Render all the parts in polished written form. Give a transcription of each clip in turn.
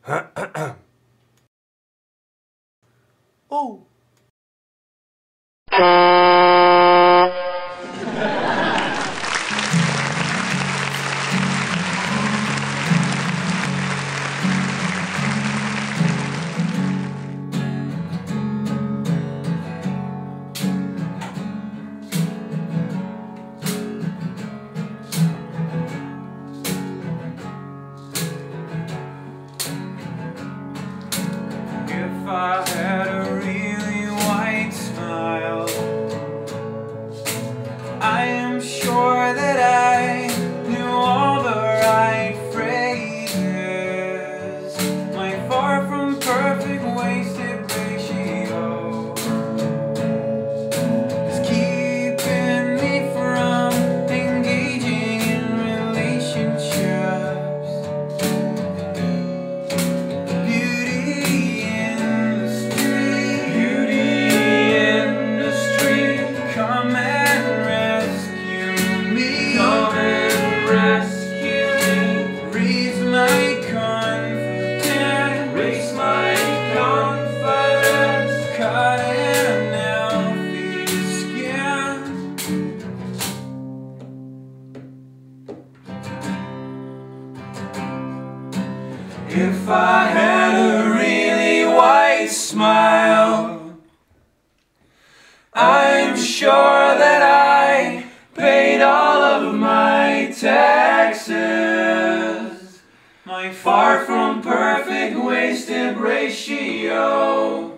Oh. If I had a really white smile, I am sure that I knew all the right phrases. My far from perfect wasted ratio is keeping me from engaging in relationships. Come and rescue me. Come and rescue me. Raise my confidence. Raise my confidence. Cut an healthy skin. If I had a really white smile, I'm sure that I paid all of my taxes. My far from perfect wasted ratio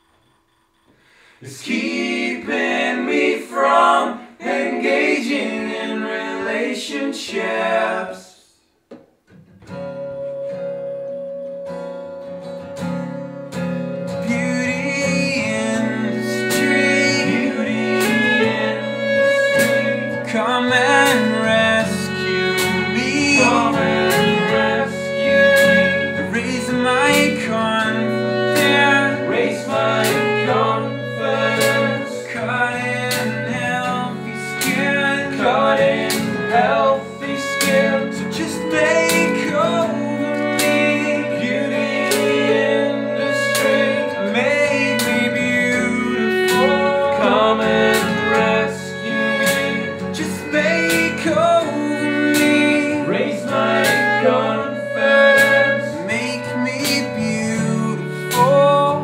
is keeping me from engaging in relationships. Come and rescue me. Come and rescue me. Raise my confidence. Raise my confidence. Cut in healthy skin. Cut in healthy skin. So just make over me. Beauty industry. Make me beautiful. Come and make over me. Raise my confidence. Make me beautiful.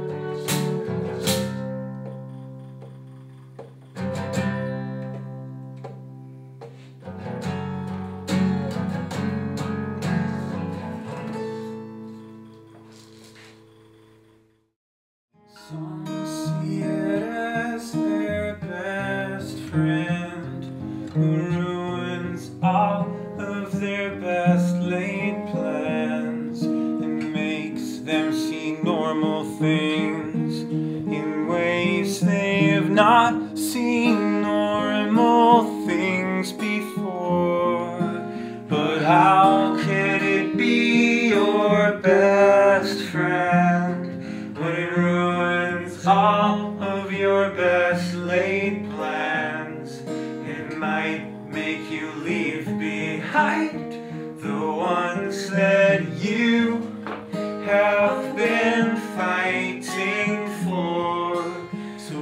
Some see it as their best friend who ruins all of their best laid plans and makes them see normal things in ways they have not seen normal things before. But how can it be your best friend when it ruins all of your best laid plans? It might make you leave behind the ones that you have been fighting for. So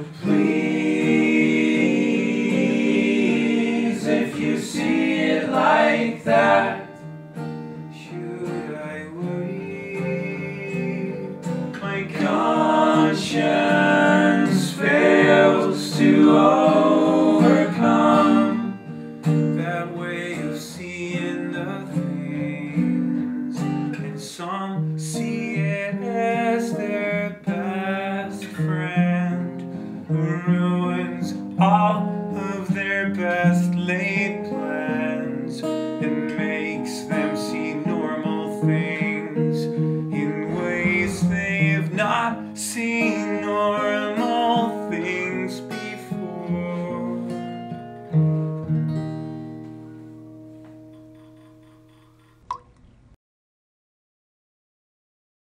please, if you see it like that, should I worry? My conscience fails to overcome that way of seeing the things. And some see it as their best friend who ruins all of their best laid